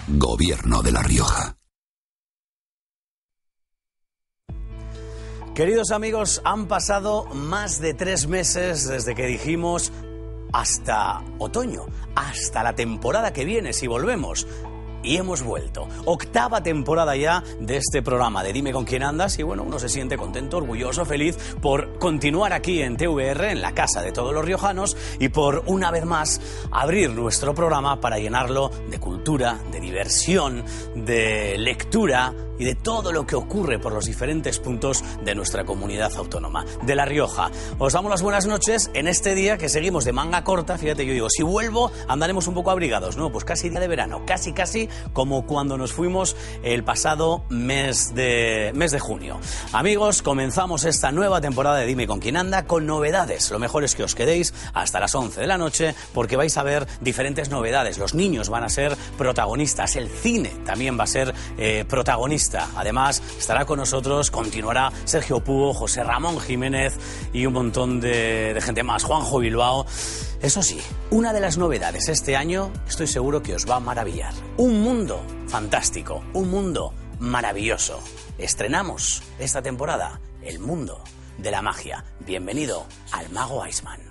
Gobierno de La Rioja. Queridos amigos, han pasado más de 3 meses desde que dijimos hasta otoño, hasta la temporada que viene si volvemos. Y hemos vuelto. 8ª temporada ya de este programa de Dime con quién andas y bueno, uno se siente contento, orgulloso, feliz por continuar aquí en TVR, en la casa de todos los riojanos y por una vez más abrir nuestro programa para llenarlo de cultura, de diversión, de lectura y de todo lo que ocurre por los diferentes puntos de nuestra comunidad autónoma, de La Rioja. Os damos las buenas noches en este día que seguimos de manga corta. Fíjate, yo digo, si vuelvo andaremos un poco abrigados, ¿no? Pues casi día de verano, casi como cuando nos fuimos el pasado mes de junio. Amigos, comenzamos esta nueva temporada de Dime con quién anda con novedades. Lo mejor es que os quedéis hasta las 11 de la noche porque vais a ver diferentes novedades. Los niños van a ser protagonistas, el cine también va a ser protagonista. Además, estará con nosotros, continuará Sergio Púo, José Ramón Jiménez y un montón de gente más, Juanjo Bilbao. Eso sí, una de las novedades este año estoy seguro que os va a maravillar. Un mundo fantástico, un mundo maravilloso. Estrenamos esta temporada el mundo de la magia. Bienvenido al Mago Iceman.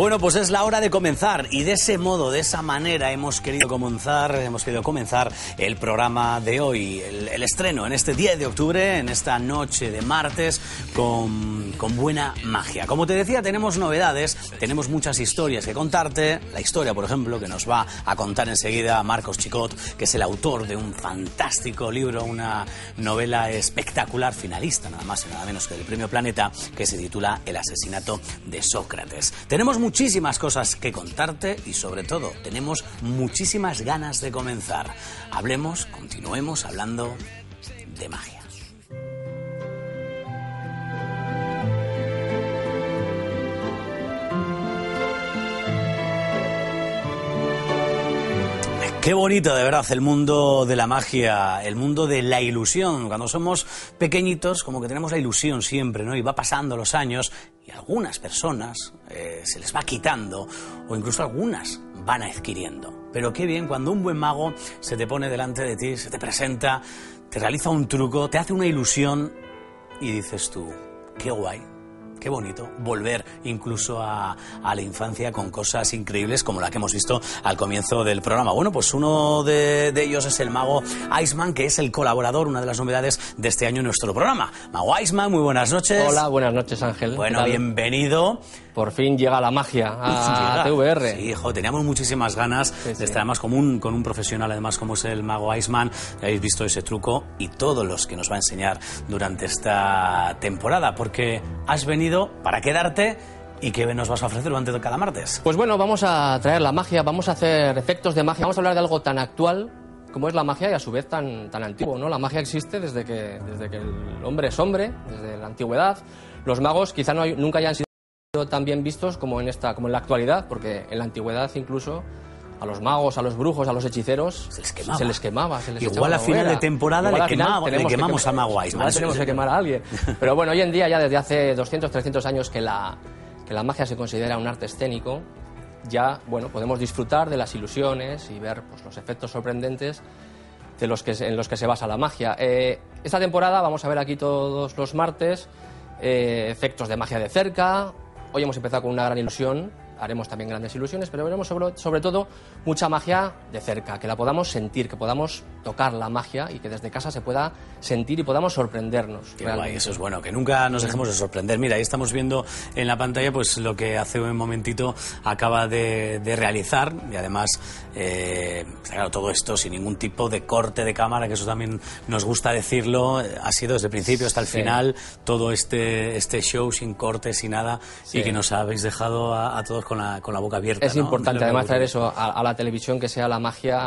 Bueno, pues es la hora de comenzar y de ese modo, de esa manera hemos querido comenzar el programa de hoy, el estreno en este 10 de octubre, en esta noche de martes, con buena magia. Como te decía, tenemos novedades, tenemos muchas historias que contarte. La historia, por ejemplo, que nos va a contar enseguida Marcos Chicot, que es el autor de un fantástico libro, una novela espectacular, finalista nada más y nada menos que del Premio Planeta, que se titula El asesinato de Sócrates. Tenemos muchísimas cosas que contarte y sobre todo tenemos muchísimas ganas de comenzar. Continuemos hablando de magia. Qué bonito, de verdad, el mundo de la magia, el mundo de la ilusión. Cuando somos pequeñitos, como que tenemos la ilusión siempre, ¿no? Y va pasando los años y a algunas personas se les va quitando o incluso algunas van adquiriendo. Pero qué bien cuando un buen mago se te pone delante de ti, se te presenta, te realiza un truco, te hace una ilusión y dices tú, qué guay. Qué bonito volver incluso a la infancia con cosas increíbles como la que hemos visto al comienzo del programa. Bueno, pues uno de ellos es el mago Iceman, que es el colaborador, una de las novedades de este año en nuestro programa. Mago Iceman, muy buenas noches. Hola, buenas noches, Ángel. Bueno, bienvenido. Por fin llega la magia a TVR. Sí, hijo, teníamos muchísimas ganas de estar además con un profesional, además como es el mago Iceman. Habéis visto ese truco y todos los que nos va a enseñar durante esta temporada, porque has venido para quedarte. ¿Y qué nos vas a ofrecer durante cada martes? Pues bueno, vamos a traer la magia, vamos a hacer efectos de magia, vamos a hablar de algo tan actual como es la magia y a su vez tan antiguo, ¿no? La magia existe desde que el hombre es hombre, desde la antigüedad. Los magos quizá nunca hayan sido tan bien vistos como en la actualidad, porque en la antigüedad incluso a los magos, a los brujos, a los hechiceros se les quemaba. Igual a final de temporada le quemamos a Mago Iceman. Ahora tenemos que quemar a alguien. Pero bueno, hoy en día, ya desde hace 200, 300 años que la magia se considera un arte escénico, ya podemos disfrutar de las ilusiones y ver pues, los efectos sorprendentes en los que se basa la magia. Esta temporada vamos a ver aquí todos los martes efectos de magia de cerca. Hoy hemos empezado con una gran ilusión, haremos también grandes ilusiones, pero veremos sobre todo mucha magia de cerca, que la podamos sentir, que podamos tocar la magia y que desde casa se pueda sentir y podamos sorprendernos. Qué guay, eso es bueno, que nunca nos dejemos de sorprender. Mira, ahí estamos viendo en la pantalla pues lo que hace un momentito acaba de realizar y además, claro, todo esto sin ningún tipo de corte de cámara, que eso también nos gusta decirlo, ha sido desde el principio hasta el final, todo este show sin corte, sin nada, y que nos habéis dejado a todos con la boca abierta. Es importante además traer eso a la televisión, que sea la magia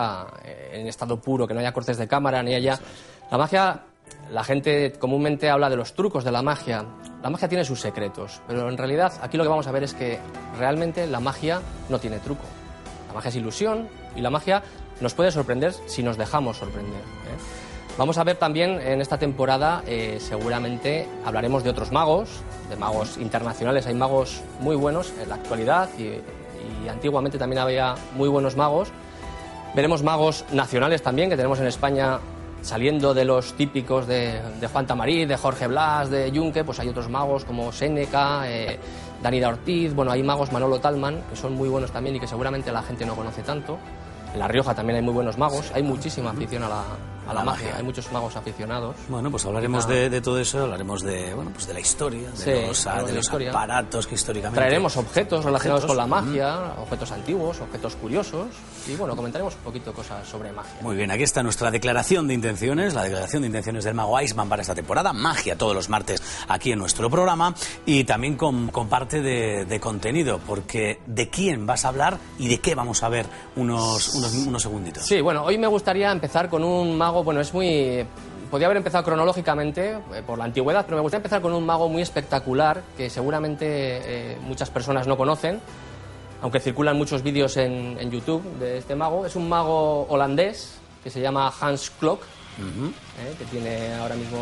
en estado puro, que no haya cortes de cámara, ni haya... La magia, la gente comúnmente habla de los trucos de la magia. La magia tiene sus secretos, pero en realidad aquí lo que vamos a ver es que realmente la magia no tiene truco. La magia es ilusión y la magia nos puede sorprender si nos dejamos sorprender, ¿eh? Vamos a ver también en esta temporada, seguramente hablaremos de otros magos, de magos internacionales. Hay magos muy buenos en la actualidad y antiguamente también había muy buenos magos. Veremos magos nacionales también, que tenemos en España, saliendo de los típicos de Juan Tamarí, de Jorge Blas, de Yunque. Pues hay otros magos como Séneca, Danida Ortiz. Bueno, hay magos, Manolo Talman, que son muy buenos también y que seguramente la gente no conoce tanto. En La Rioja también hay muy buenos magos, hay muchísima afición a la magia, hay muchos magos aficionados. Bueno, pues hablaremos de todo eso, hablaremos de la historia, de los aparatos que históricamente... Traeremos objetos relacionados con la magia, objetos antiguos, objetos curiosos, y bueno, comentaremos un poquito cosas sobre magia. Muy bien, aquí está nuestra declaración de intenciones, la declaración de intenciones del mago Iceman para esta temporada, magia todos los martes aquí en nuestro programa, y también con parte de contenido, porque ¿de quién vas a hablar y de qué vamos a ver unos segunditos? Sí, bueno, hoy me gustaría empezar con un mago, podría haber empezado cronológicamente por la antigüedad, pero me gustaría empezar con un mago muy espectacular que seguramente muchas personas no conocen, aunque circulan muchos vídeos en YouTube de este mago. Es un mago holandés que se llama Hans Klok, que tiene ahora mismo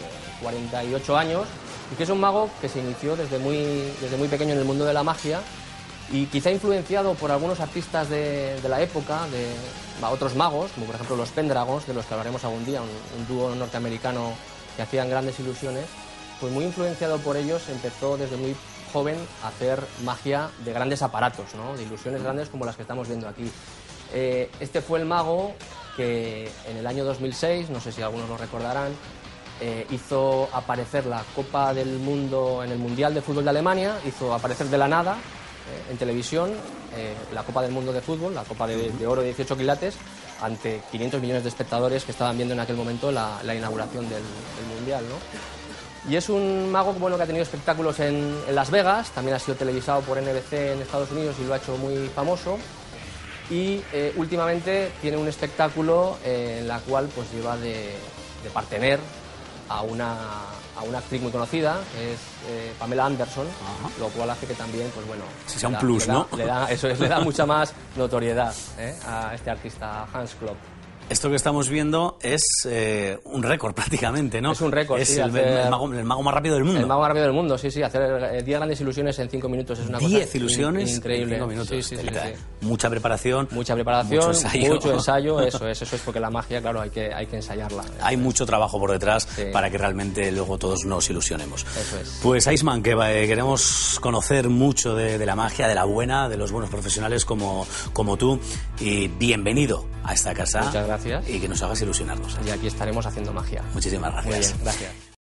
48 años, y que es un mago que se inició desde muy pequeño en el mundo de la magia, y quizá influenciado por algunos artistas de la época, de otros magos, como por ejemplo los Pendragons, de los que hablaremos algún día, un dúo norteamericano que hacían grandes ilusiones. Pues muy influenciado por ellos, empezó desde muy joven hacer magia de grandes aparatos, ¿no? De ilusiones grandes como las que estamos viendo aquí. Este fue el mago que en el año 2006, no sé si algunos lo recordarán, hizo aparecer la Copa del Mundo en el Mundial de Fútbol de Alemania, hizo aparecer de la nada en televisión la Copa del Mundo de Fútbol, la Copa de oro de 18 quilates, ante 500 millones de espectadores que estaban viendo en aquel momento la inauguración del Mundial, ¿no? Y es un mago bueno, que ha tenido espectáculos en Las Vegas, también ha sido televisado por NBC en Estados Unidos y lo ha hecho muy famoso. Y últimamente tiene un espectáculo en la cual pues lleva de partener a una actriz muy conocida, que es Pamela Anderson. Ajá. Lo cual hace que también, pues bueno... sea un plus, ¿no? Le da mucha más notoriedad a este artista, Hans Klop. Esto que estamos viendo es un récord prácticamente, ¿no? Es un récord, es sí. el mago más rápido del mundo. El mago más rápido del mundo, sí. Hacer 10 grandes ilusiones en 5 minutos es una cosa 10 ilusiones increíble. En 5 minutos. Sí. Mucha preparación. Mucho ensayo, eso es porque la magia, claro, hay que ensayarla. Hay mucho trabajo por detrás para que realmente luego todos nos ilusionemos. Eso es. Pues Iceman, que queremos conocer mucho de la magia, de la buena, de los buenos profesionales como tú. Y bienvenido a esta casa. Muchas gracias. Y que nos hagas ilusionarnos. Y aquí estaremos haciendo magia. Muchísimas gracias. Muy bien, gracias.